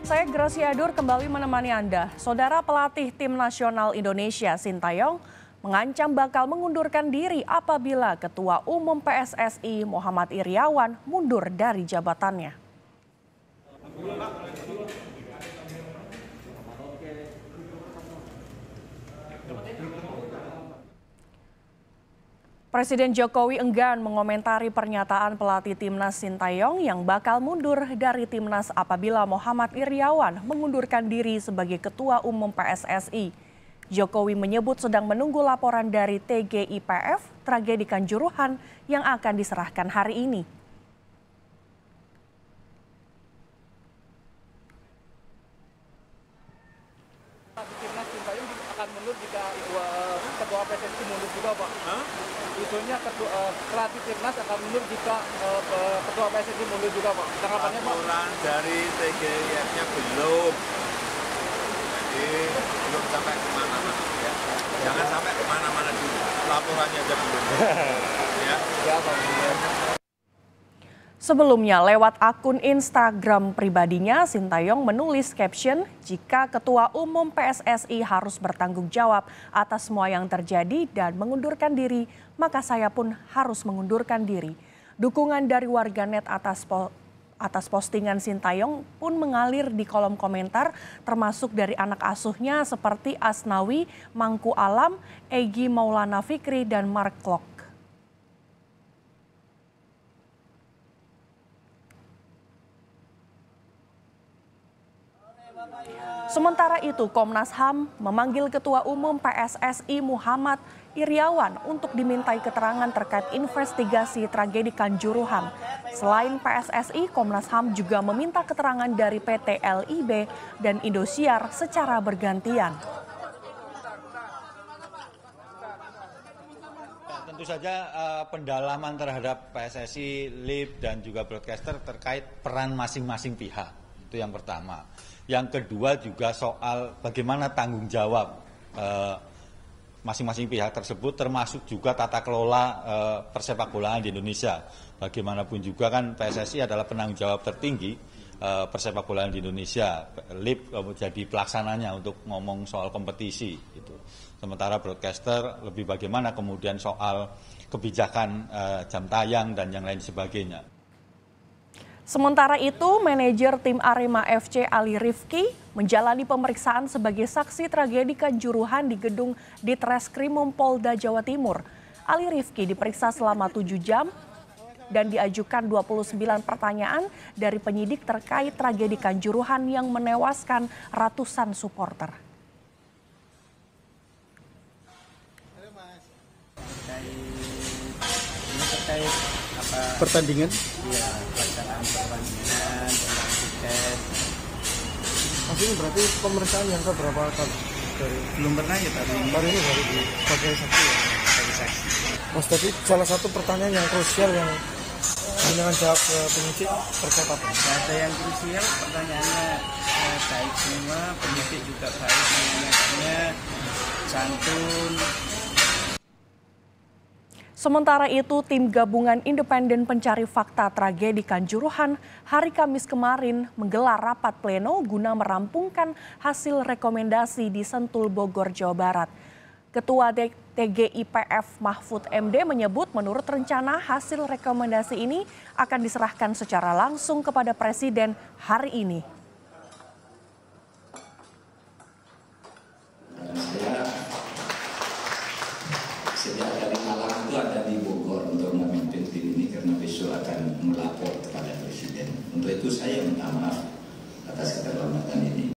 Saya Gracia Adur kembali menemani Anda. Saudara pelatih tim nasional Indonesia Sintayong mengancam bakal mengundurkan diri apabila Ketua Umum PSSI Muhammad Iryawan mundur dari jabatannya. Presiden Jokowi enggan mengomentari pernyataan pelatih timnas Sintayong yang bakal mundur dari timnas apabila Muhammad Iryawan mengundurkan diri sebagai Ketua Umum PSSI. Jokowi menyebut sedang menunggu laporan dari TGIPF tragedi Kanjuruhan yang akan diserahkan hari ini. Timnas Sintayong akan mundur jika Ketua PSSI mundur juga, Pak. Isunya pelatih timnas akan mundur jika Ketua PSSI mundur juga, Pak. Tanggapannya, Pak? Laporan dari TGIPF-nya belum. Jadi belum sampai kemana-mana. Ya. Jangan sampai kemana-mana dulu. Laporannya aja belum. Ya. Ya, Pak. Sebelumnya lewat akun Instagram pribadinya, Sintayong menulis caption, "Jika Ketua Umum PSSI harus bertanggung jawab atas semua yang terjadi dan mengundurkan diri, maka saya pun harus mengundurkan diri." Dukungan dari warganet atas postingan Sintayong pun mengalir di kolom komentar, termasuk dari anak asuhnya seperti Asnawi, Mangku Alam, Egy Maulana Fikri, dan Mark Klok. Sementara itu, Komnas HAM memanggil Ketua Umum PSSI Muhammad Iryawan untuk dimintai keterangan terkait investigasi tragedi Kanjuruhan. Selain PSSI, Komnas HAM juga meminta keterangan dari PT LIB dan Indosiar secara bergantian. Tentu saja pendalaman terhadap PSSI, LIB, dan juga broadcaster terkait peran masing-masing pihak. Itu yang pertama. Yang kedua juga soal bagaimana tanggung jawab masing-masing pihak tersebut, termasuk juga tata kelola persepakbolaan di Indonesia. Bagaimanapun juga kan PSSI adalah penanggung jawab tertinggi persepakbolaan di Indonesia. LIB jadi pelaksananya untuk ngomong soal kompetisi. Gitu. Sementara broadcaster lebih bagaimana kemudian soal kebijakan jam tayang dan yang lain sebagainya. Sementara itu, manajer tim Arema FC Ali Rifki menjalani pemeriksaan sebagai saksi tragedi Kanjuruhan di gedung Ditreskrimum Polda Jawa Timur. Ali Rifki diperiksa selama 7 jam dan diajukan 29 pertanyaan dari penyidik terkait tragedi Kanjuruhan yang menewaskan ratusan supporter. Terkait pertandingan? Iya, pelaksanaan pertandingan, tiket. Maksudnya berarti pemeriksaan yang keberapa kali? Belum pernah ya tadi. Baru ini baru sebagai saksi ya? Sebagai saksi. Mas, tadi salah satu pertanyaan yang krusial yang dengan jawab ke penyidik terkait apa? Ada yang krusial, pertanyaannya baik semua, penyidik juga baik, menanyakannya santun. Sementara itu, tim gabungan independen pencari fakta tragedi Kanjuruhan hari Kamis kemarin menggelar rapat pleno guna merampungkan hasil rekomendasi di Sentul, Bogor, Jawa Barat. Ketua TGIPF Mahfud MD menyebut menurut rencana hasil rekomendasi ini akan diserahkan secara langsung kepada Presiden hari ini. Sejak dari Malang itu ada di Bogor untuk memimpin tim ini karena besok akan melapor kepada Presiden. Untuk itu saya minta maaf atas keterlambatan ini.